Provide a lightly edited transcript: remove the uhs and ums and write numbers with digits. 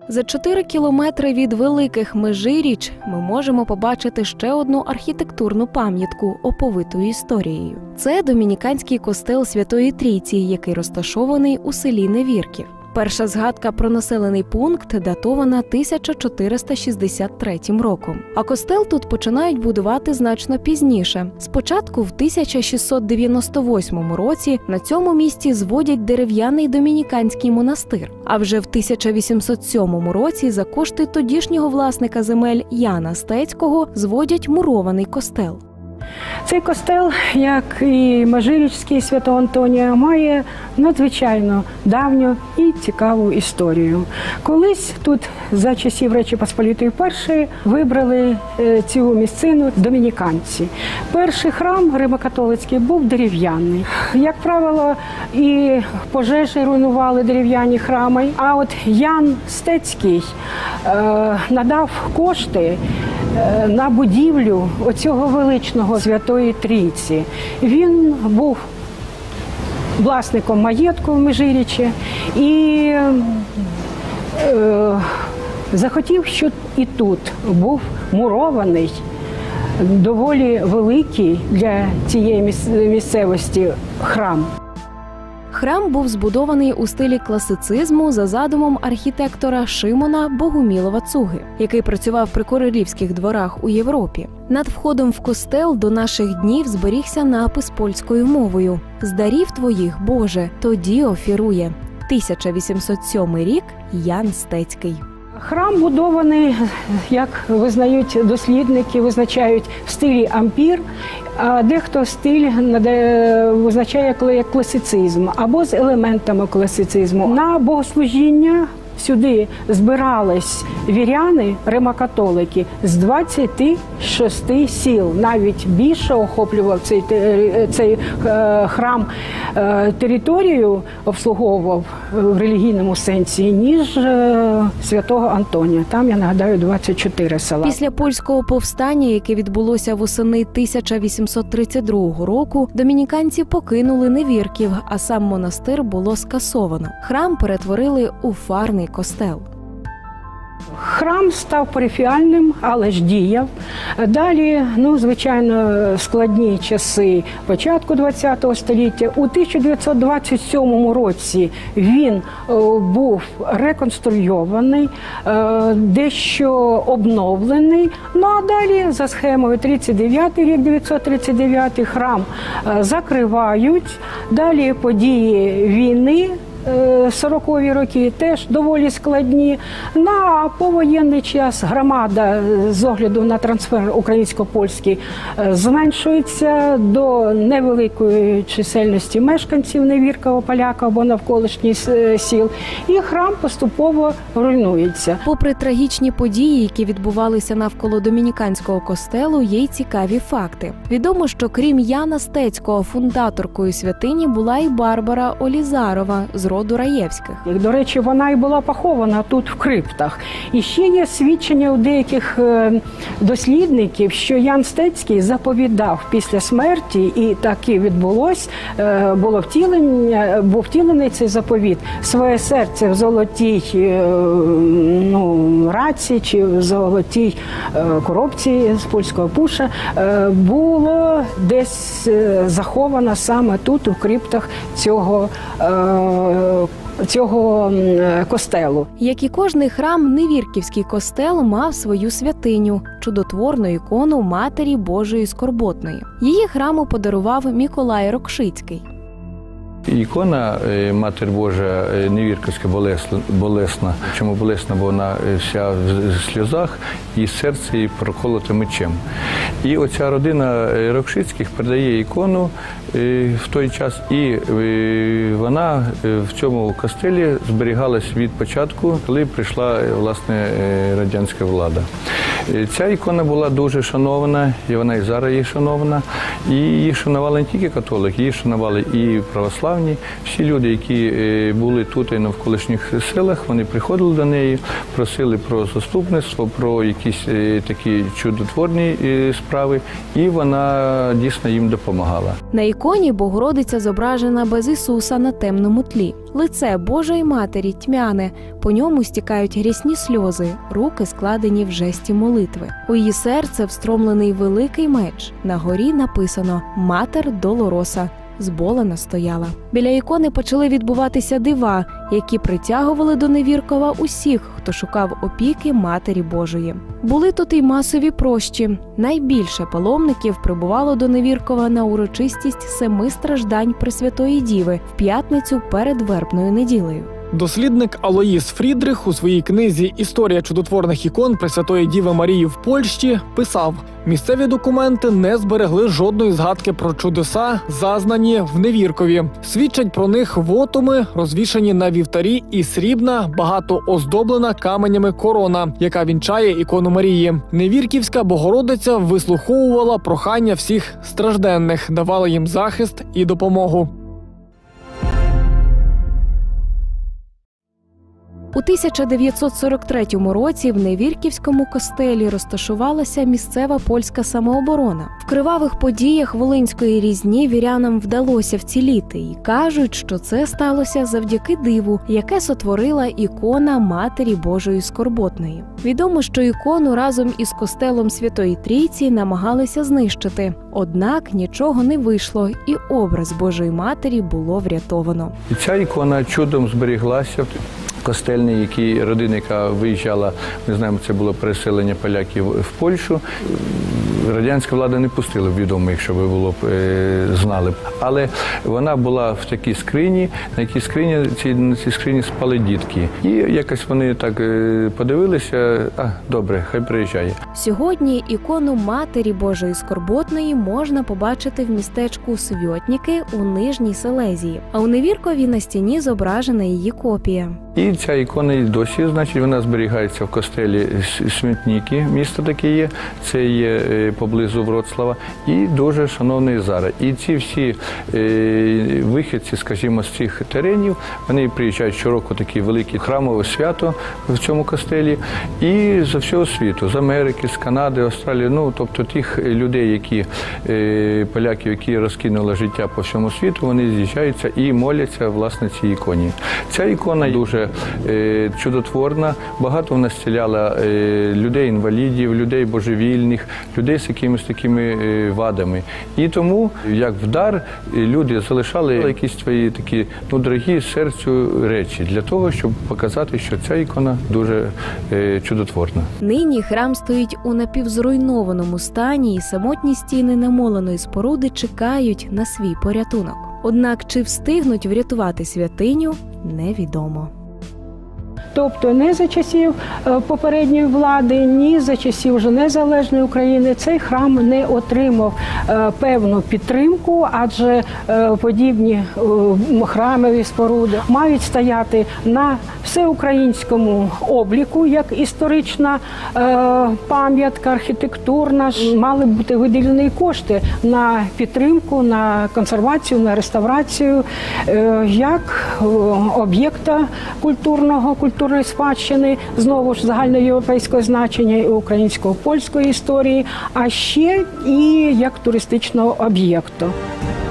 За 4 кілометри від Великих Межиріч ми можемо побачити ще одну архітектурну пам'ятку, оповиту історією. Це домініканський костел Святої Трійці, який розташований у селі Невірків. Перша згадка про населений пункт датована 1463 роком. А костел тут починають будувати значно пізніше. Спочатку в 1698 році на цьому місці зводять дерев'яний домініканський монастир. А вже в 1807 році за кошти тодішнього власника земель Яна Стецького зводять мурований костел. Цей костел, як і Межирічський Святого Антонія, має надзвичайно давню і цікаву історію. Колись тут за часів Речі Посполітої першої вибрали цю місцину домініканці. Перший храм римокатолицький був дерев'яний. Як правило, і пожежі руйнували дерев'яні храми. А от Ян Стецький надав кошти на будівлю оцього величного Святої Трійці. Він був власником маєтку в Межирічі і захотів, щоб і тут був мурований, доволі великий для цієї місцевості храм. Храм був збудований у стилі класицизму за задумом архітектора Шимона Богумілова-Цуги, який працював при королівських дворах у Європі. Над входом в костел до наших днів зберігся напис польською мовою «З дарів твоїх, Боже, тоді офірує». 1807 рік, Ян Стецький. Храм будований, як визнають дослідники, визначають в стилі ампір, а дехто стиль визначає як класицизм або з елементами класицизму. На богослужіння сюди збирались віряни, римокатолики, з 26 сіл. Навіть більше охоплював цей храм, територію обслуговував в релігійному сенсі, ніж Святого Антонія. Там, я нагадаю, 24 села. Після польського повстання, яке відбулося восени 1832 року, домініканці покинули Невірків, а сам монастир було скасовано. Храм перетворили у фарний костел. Храм став парафіальним, але ж діяв. Далі, звичайно, складні часи початку ХХ століття. У 1927 році він був реконструйований, дещо обновлений. Ну а далі, за схемою 39 рік, 939 храм закривають. Далі події війни, 40-ві роки теж доволі складні. На повоєнний час громада з огляду на трансфер українсько-польський зменшується до невеликої чисельності мешканців Невіркова, Поляка або навколишніх сіл, і храм поступово руйнується. Попри трагічні події, які відбувалися навколо домініканського костелу, є й цікаві факти. Відомо, що крім Яна Стецького, фундаторкою святині була і Барбара Олізарова з роду Раєвських. До речі, вона і була похована тут в криптах. І ще є свідчення у деяких дослідників, що Ян Стецький заповідав після смерті, і так і відбулось, був втілений цей заповіт. Своє серце в золотій раці чи в золотій коробці з польського пуша було десь заховано саме тут, у криптах цього костелу. Як і кожний храм, Невірківський костел мав свою святиню – чудотворну ікону Матері Божої Скорботної. Її храму подарував Миколай Рокшицький. Ікона Матір Божа Невірківська болесна. Чому болесна? Бо вона вся в сльозах і серце її проколоте мечем. І оця родина Рокшицьких передає ікону в той час, і вона в цьому костелі зберігалась від початку, коли прийшла, власне, радянська влада. Ця ікона була дуже шанована, і вона і зараз є шанована. І її шанували не тільки католики, її шанували і православні, православні, всі люди, які були тут і навколишніх селах, вони приходили до неї, просили про заступництво, про якісь такі чудотворні справи, і вона дійсно їм допомагала. На іконі Богородиця зображена без Ісуса на темному тлі. Лице Божої Матері тьмяне, по ньому стікають рясні сльози, руки складені в жесті молитви. У її серце встромлений великий меч. На горі написано «Матер Долороса». Зболена стояла. Біля ікони почали відбуватися дива, які притягували до Невіркова усіх, хто шукав опіки Матері Божої. Були тут і масові прощі. Найбільше паломників прибувало до Невіркова на урочистість 7 страждань Пресвятої Діви в п'ятницю перед Вербною неділею. Дослідник Алоїс Фрідрих у своїй книзі «Історія чудотворних ікон Пресвятої Діви Марії в Польщі» писав: місцеві документи не зберегли жодної згадки про чудеса, зазнані в Невіркові. Свідчать про них вотуми, розвішані на вівтарі, і срібна, багато оздоблена каменями корона, яка вінчає ікону Марії. Невірківська Богородиця вислуховувала прохання всіх стражденних, давала їм захист і допомогу. У 1943 році в Невірківському костелі розташувалася місцева польська самооборона. В кривавих подіях Волинської різні вірянам вдалося вціліти і кажуть, що це сталося завдяки диву, яке сотворила ікона Матері Божої Скорботної. Відомо, що ікону разом із костелом Святої Трійці намагалися знищити. Однак нічого не вийшло, і образ Божої Матері було врятовано. І ця ікона чудом зберіглася. Костельний, який родина, яка виїжджала, ми знаємо, це було переселення поляків в Польщу. Радянська влада не пустила б, відомо, якщо ви було б знали. Але вона була в такій скрині, на якій на цій скрині спали дітки. І якось вони так подивилися, добре, хай приїжджає. Сьогодні ікону Матері Божої Скорботної можна побачити в містечку Свьотніки у Нижній Силезії. А у Невіркові на стіні зображена її копія. І ця ікона і досі, значить, вона зберігається в костелі Святніки, місто таке є, це є поблизу Вроцлава, і дуже шановний зараз. І ці всі вихідці, скажімо, з цих теренів, вони приїжджають щороку такі великі храмове свято в цьому костелі, і з всього світу, з Америки, з Канади, Австралії, тобто тих людей, поляків, які розкинули життя по всьому світу, вони з'їжджаються і моляться, власне, цій іконі. Ця ікона дуже чудотворна, багато вона зціляла людей-інвалідів, людей божевільних, людей з якимись такими вадами. І тому, як в дар, люди залишали якісь свої такі, дорогі серцю речі, для того, щоб показати, що ця ікона дуже чудотворна. Нині храм стоїть у напівзруйнованому стані, і самотні стіни намоленої споруди чекають на свій порятунок. Однак, чи встигнуть врятувати святиню, невідомо. Тобто не за часів попередньої влади, ні за часів вже незалежної України цей храм не отримав певну підтримку, адже подібні храмові споруди мають стояти на всеукраїнському обліку, як історична пам'ятка, архітектурна. Мали б бути виділені кошти на підтримку, на консервацію, на реставрацію як об'єкта культурної спадщини, знову ж загальноєвропейського значення і українсько-польської історії, а ще і як туристичного об'єкту.